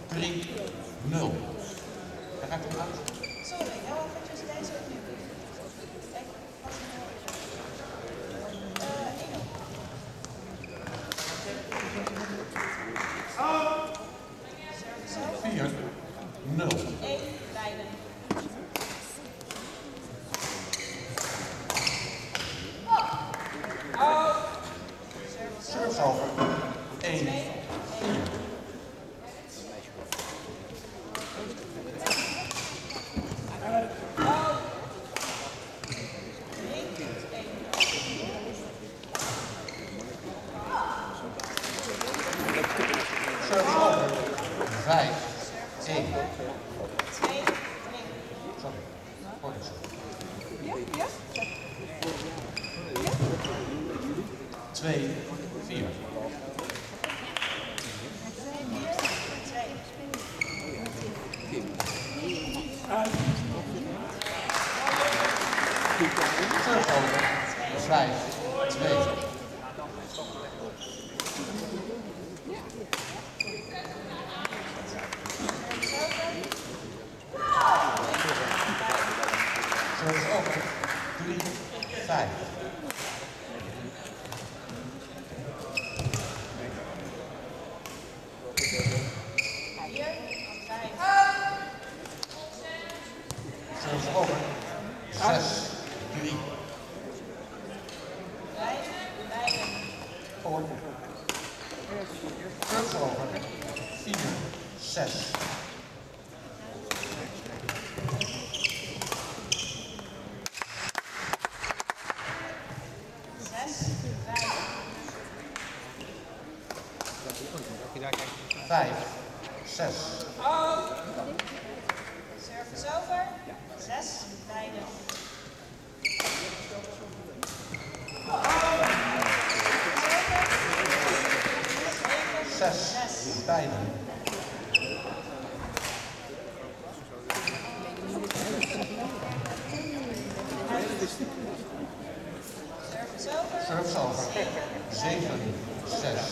3-0. Daar ga ik hem uit. Sorry, heel eventjes deze opnieuw. Kijk, wat is het? 4-0. 1, Leiden. Service over. 1-4. Service over. 5-1. 2, Sorry. Hoor ik zo. 2-4. Service over. 5-2. Service over. 3-5. Service over. 6-3. Voor. Service over. 4-6. Vijf, 6. Service over. 6, Leiden. Zes, beiden. Service over. Service over. 7, 6.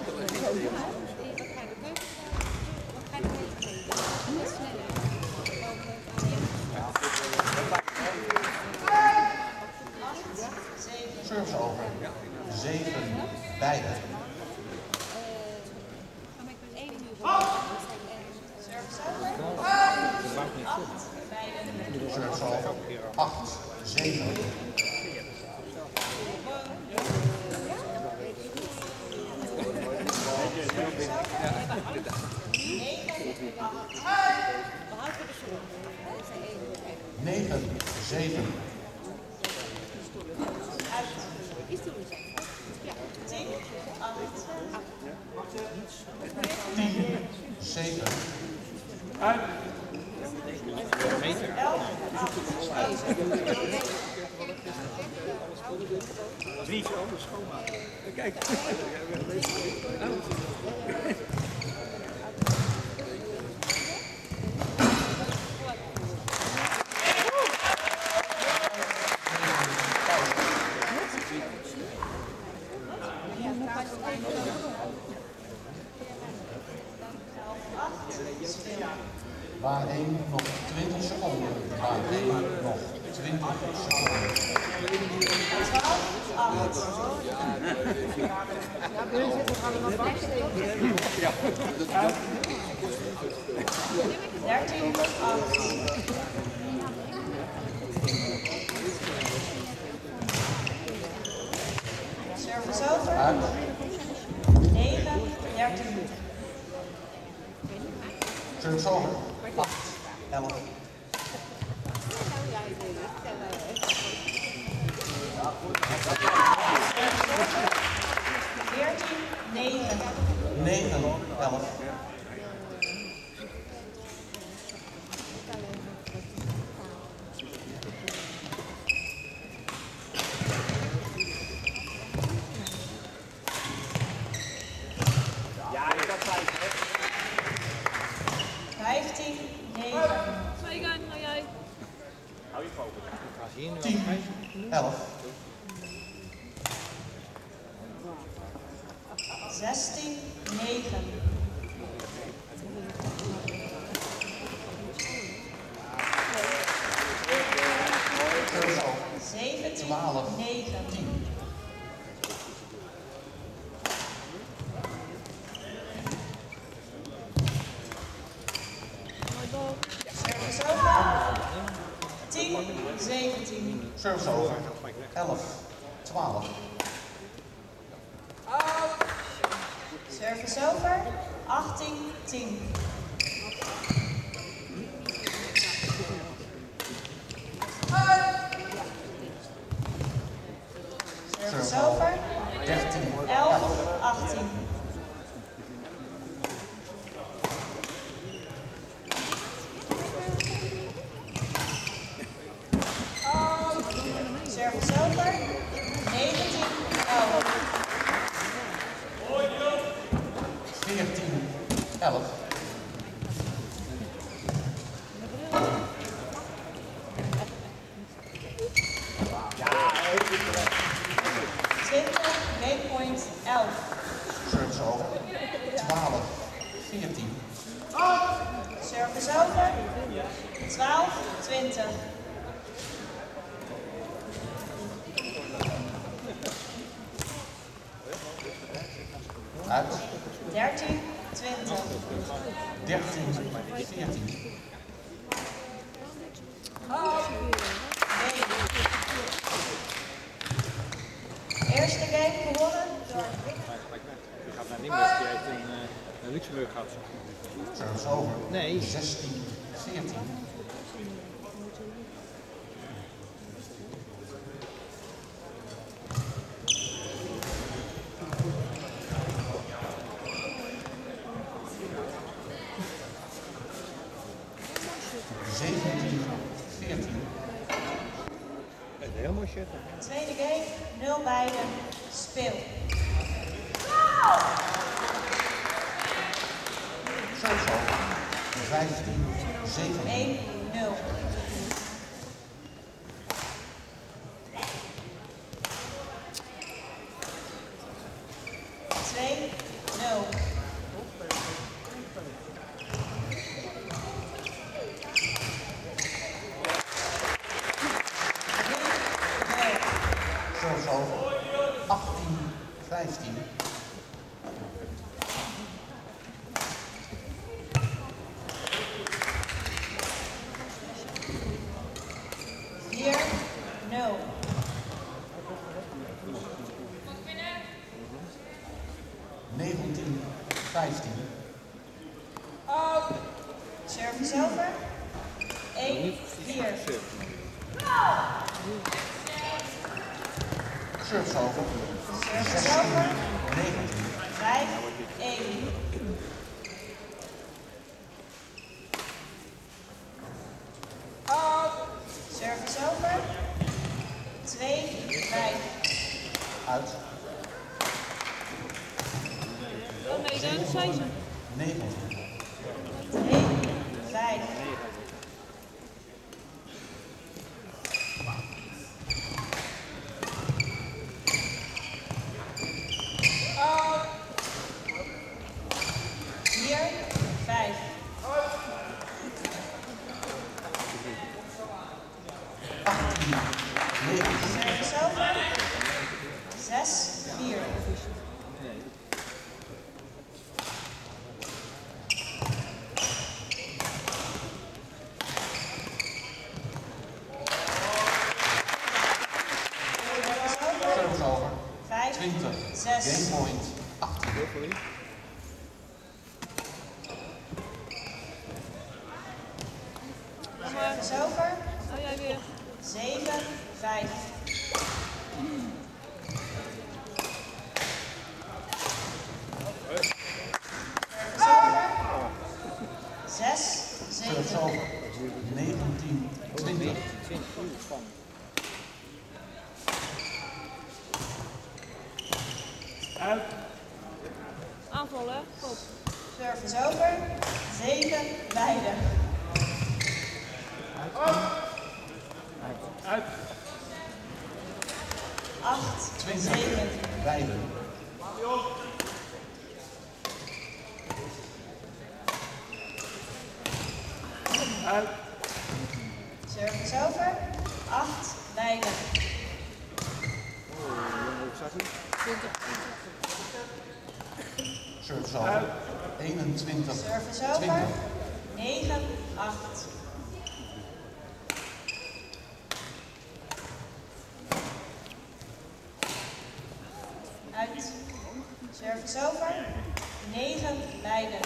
Service over. 7, beiden. Service over. 8, Leiden. Service over. 8, 7. Negen, 7. 10, 7. Drie anders schoonmaken. Kijk. Waarheen nog 20 seconden. Waarheen nog 20 seconden. 13, 8. Service over. Uit. 9, 13. Service over. 8, 11. Negen, 9, 11. Ja, ik had 5. 15, 9. Twee gaan, nou jij. Hou je focus. 10, 11. 16, 9. Service over. 11, 12. Service over. 18, 10. Service over. 13, 11, 18. Service over. 19, 11. 14, 11. Game point 11. Service over. 12, 14. Service over. 12, 20. Uit. 13, 20. 13, 14. Nee. Eerste game gewonnen door Je gaat naar Limburg, die heeft een Luxemburg gehad. Service over. Nee. 16, 14. Een heel mooi shirt. tweede game, 0 beide, speel. Service over. 15, 17. 1, 0. Twee, 0. Service over. 18, 15. 4, 0. Negentien, 15. Service over. 1, 4. Service over. Service over. 19. 5, 1. Service over. 2, 5. Uit. Oh nee, dan zijn ze. 19. 3, 5. Vier, 5. 18, 19. Service over. 6, 4. Service over. 5, 20. 6. Game point. 18. Heel voor u. Service over. Oh jij weer. 7, 5. Service over. 6, Service 7. over. 19, 20. 20 uur spannend. Aanvallen, goed. Service over. 7, beide. Uit. 8, 20. 7. Beide. Service over. 8, beide. Hoe staat het? Service over. 21, Service 20. over. 9, 8. beide.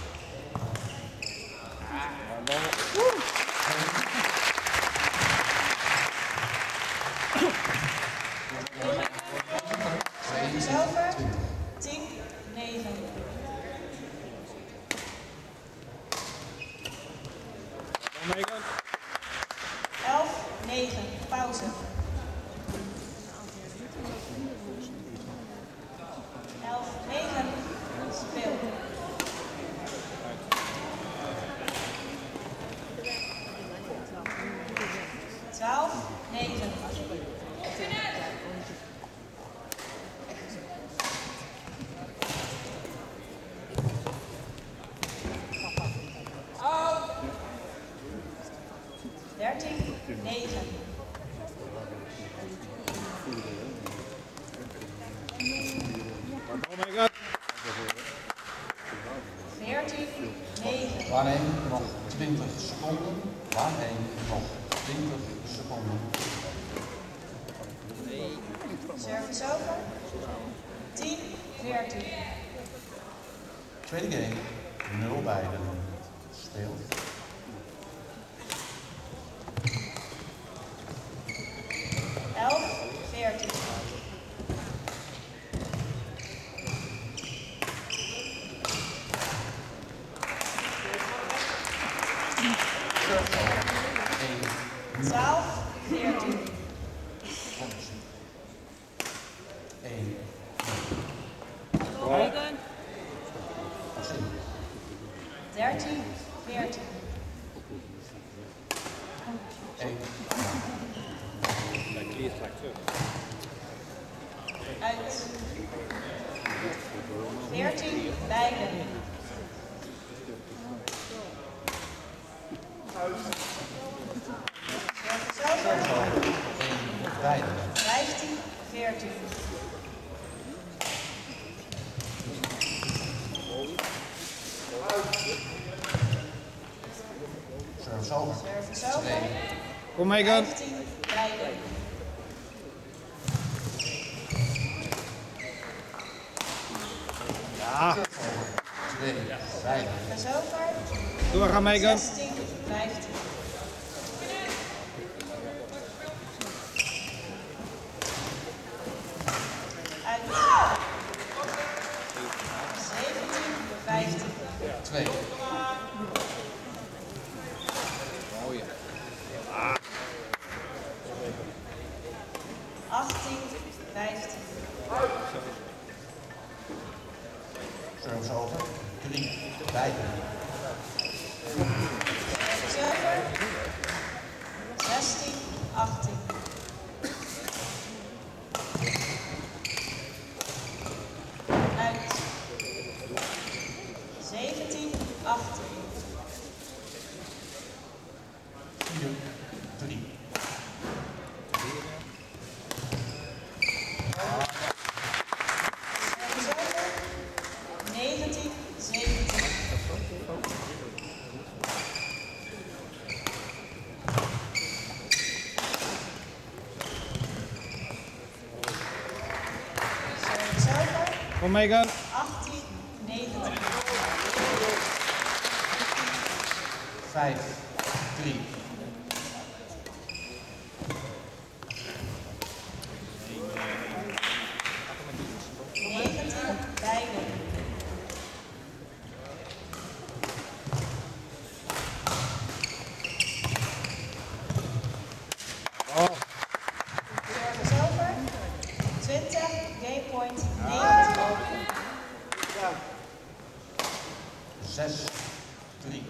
Service over. 10-9. Megan. 11-9. Pauze. 11-9. Speel. Twaalf, 9. Dertien, 9. Megan. 14, 9. Baan 1 nog 20 seconden. Baan 1 nog 20 seconden. Service over. 10, 14. Tweede game, 0 beiden. Speel. Elf, 14. Service over. 1. 12, 14. 1. Megan. 13, 14. 1. Like clear track too. Uit. 14, beide. Service over. 1 beiden. 15, 14. Service over. Service over. 2. Kom Megan. 15, beide. Ja. Service over. 2 beiden. Service over. Doorgaan Megan. 16, 15. Uit. 17, 15. 2. Oh ja. 18, 15. Service over. 3 beiden. Service over. 16, 18. Uit. 17, 18. 4. 3. Service over. 19, 17. Service over. Kom Megan. 18, 19. 5. 3. 19, beide. Oh. Service over. 20, game point, 19. 6. 3.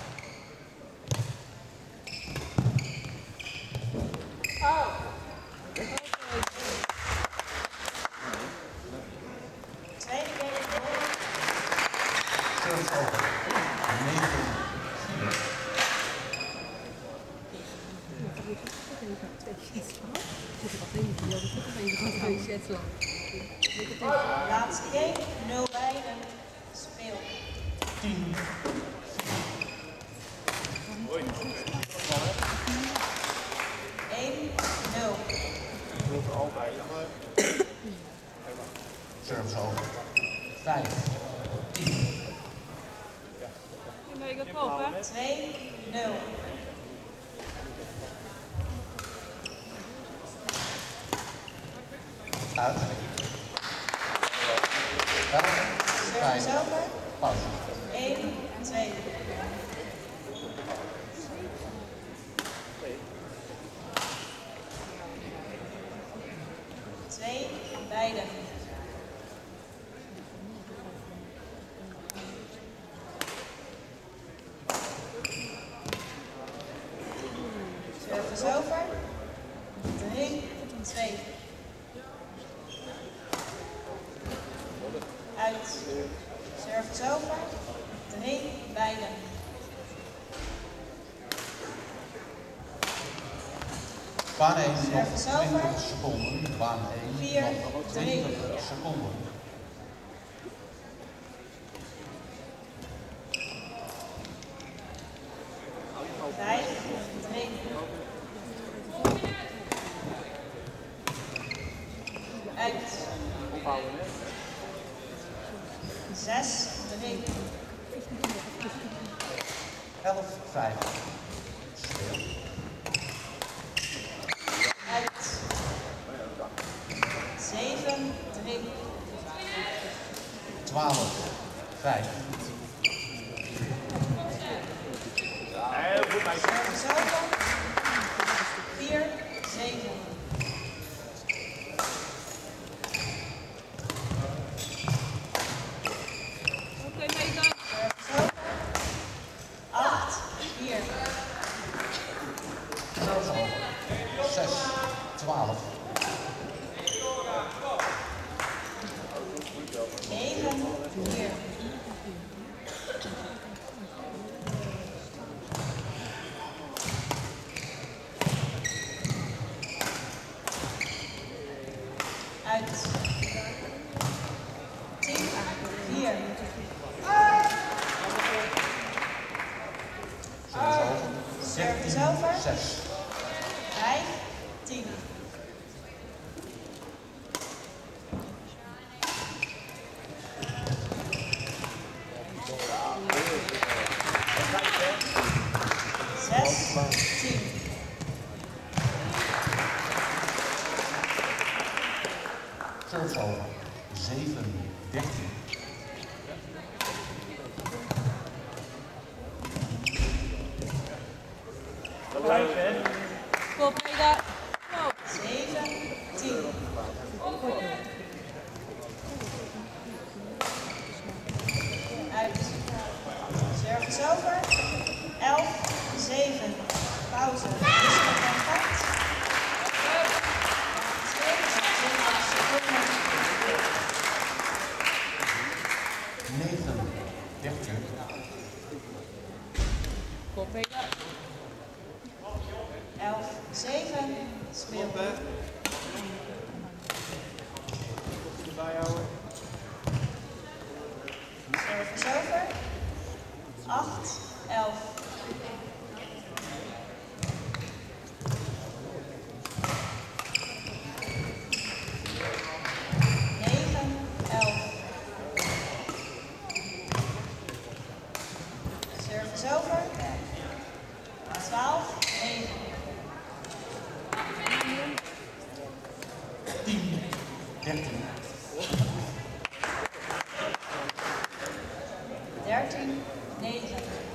Tweede game point. Service over. 9. 4. Laatste game, 0 beide. Speel. 10. 1, 0. Service over. 5. 10. Vega, koop hè. 2-0. Uit. 11, Service 5, over. pauze. 1-2. 2 beide. Service over. 3-2. Uit. Service over. 3 beide. Baan 1 nog Service over. 20 seconden. Baan 1 4, nog 3. 20 seconden. Vijf, 3. Uit. Ophouden, hè? 6, 3. 11, 5. Speel. Uit. 7, 3. 12, 5. Heel goed, meisje. Service over. 4, 7. Oké, Vega. Service over. 8, 4. Service over. 6, 12. 9, 4. Uit. 10, 4. Service over. Service 13, over. 6. 5, 10. Zes, 10. Service over. 7, 13. Koop Vega. Koop. 7, 10. Uit. Service over. 11, 7. Pauze. Wissel van gat. 22 seconden. 9, 13. Koop Vega. 11, 7. Speel. Erbij houden. Service over. 8, 11. 9, 11. Service over. 12, 9. 10, 13. 13, 9.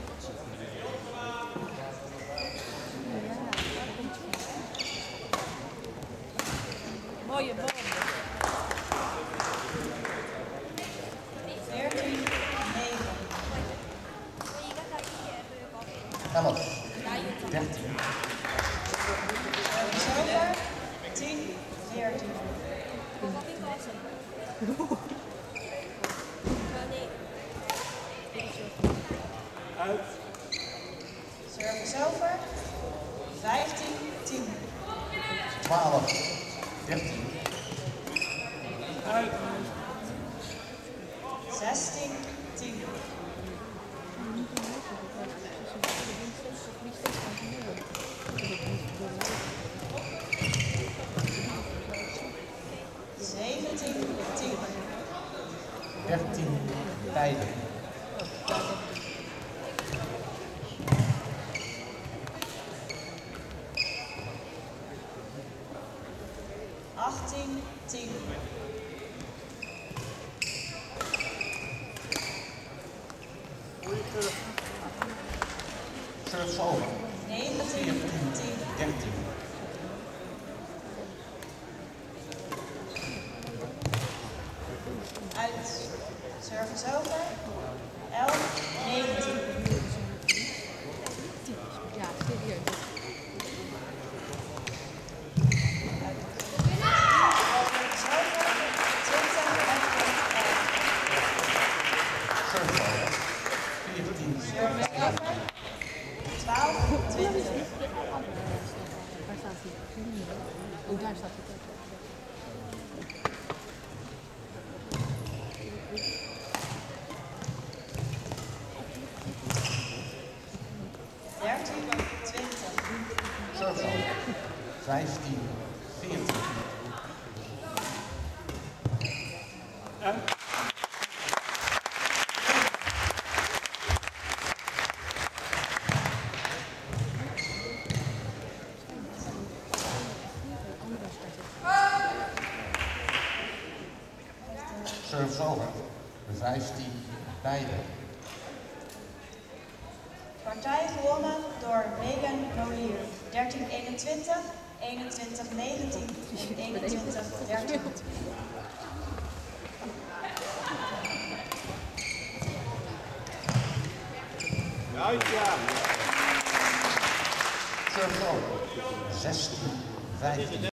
Mooie bal. 14, 9. 11, 13. Service over. 10, 14. Uit. Service over. 15, 10. 12, 13. Uit. 16, 10. 17, 10. 13, beide. Service over. 19, 14, 10. 13. Uit. Service over. 11, 19. Ja, serieus. Service over. 20 en 11. Service over. 14, Service over. 12, 20. Waar staat hij? Oh, daar staat hij. 13, 20. Service over. 15, 14. Service over. 15, beide. Partij gewonnen door Megan Molier. 13-21, 21-19 en 21-13. Service over. 16, 15.